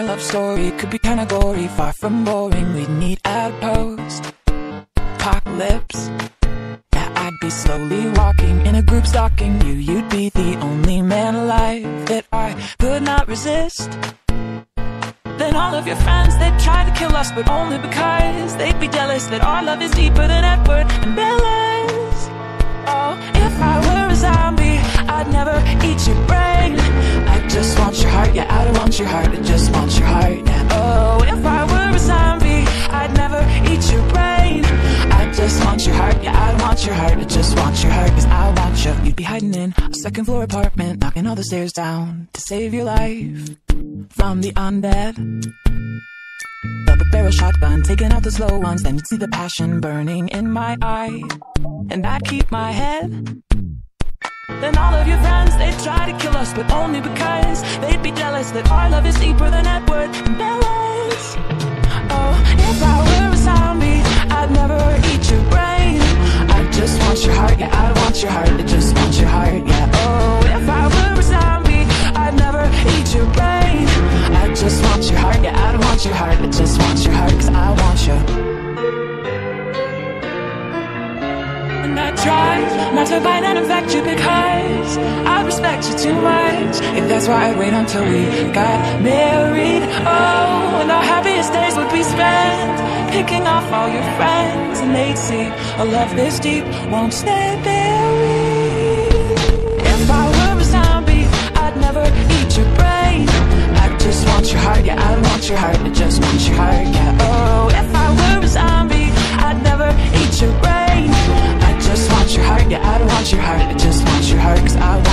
our love story could be kinda gory, far from boring. We'd meet at a post-apocalypse. Yeah, I'd be slowly walking in a group stalking you. You'd be the only man alive that I could not resist. Then all of your friends, they'd try to kill us, but only because they'd be jealous that our love is deeper than Edward and Bella's. Oh, if I were a zombie, I'd never eat your brain. I just want your heart, yeah, I don't want your heart, I just want your heart, yeah. Oh, if I were a zombie, I'd never eat your brain. I just want your heart, yeah, I don't want your heart, I just want your heart, cause I want you. You'd be hiding in a second floor apartment, knocking all the stairs down to save your life from the undead. Double barrel shotgun, taking out the slow ones. Then you'd see the passion burning in my eye, and I'd keep my head. Then all of your friends, they'd try to kill us, but only because they'd be jealous that our love is deeper than Edward and Bella's. Oh, if I were a zombie, I'd never eat your brain. I just want your heart, yeah, I want your heart, I just want your heart, yeah. Oh, if I were a zombie, I'd never eat your brain. I just want your heart, yeah, I don't want your heart, I just want your heart, cause I want you. And I try not to bite and infect you because I respect you too much. And that's why I'd wait until we got married. Oh, and our happiest days would be spent picking off all your friends, and they'd see a love this deep won't stay buried. If I were a zombie, I'd never eat your brain. I just want your heart, yeah, I don't want your heart, I just want your heart, yeah. Oh, if I were a zombie, I'd never eat your brain. I just want your heart, yeah, I don't want your heart, I just want your heart, cause I want